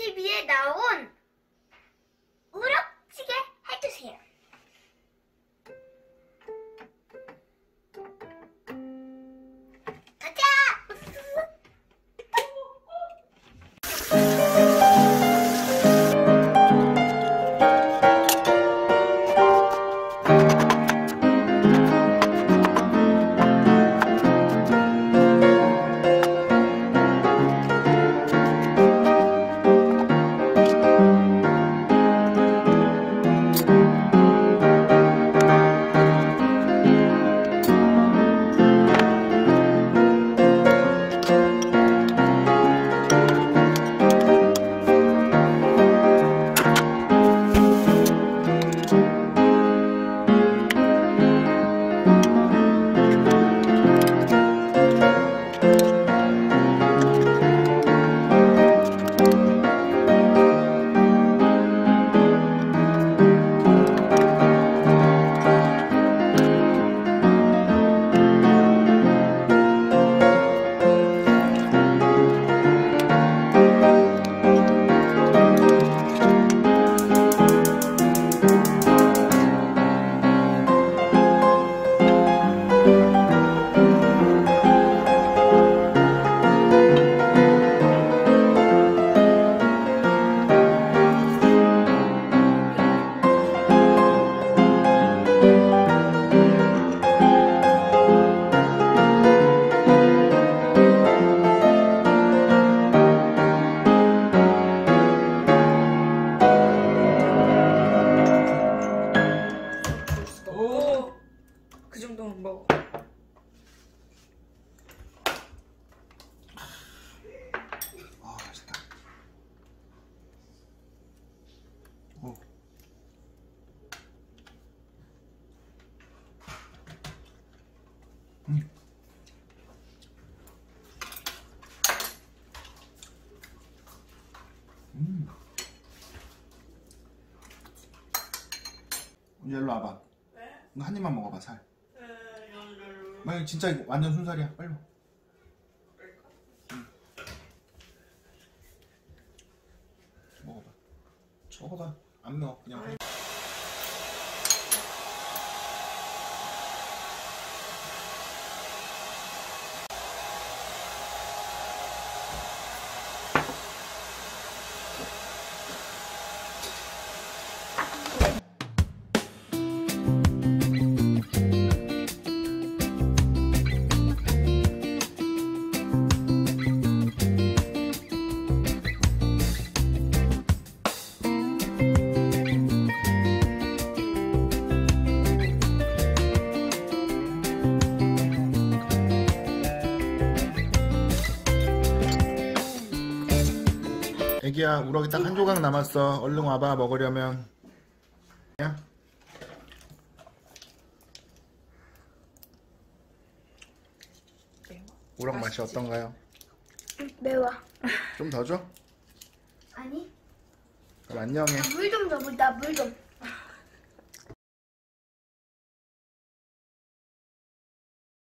TV에 나온 우럭찌개 해주세요. 가자! 그 정도는 먹어. 맛있다. 오. 일로 와봐. 왜? 이거 한 입만 먹어봐, 살. 만약 진짜 이거 완전 순살이야. 빨리 먹어. 먹어봐. 먹어봐. 안 매워. 그냥. 애기야, 우럭이 딱 한 조각 남았어. 얼른 와봐, 먹으려면. 야? 매워? 우럭 맛이 어떤가요? 매워. 좀 더 줘? 아니? 그럼 안녕해. 물 좀 줘, 물. 나 물 좀.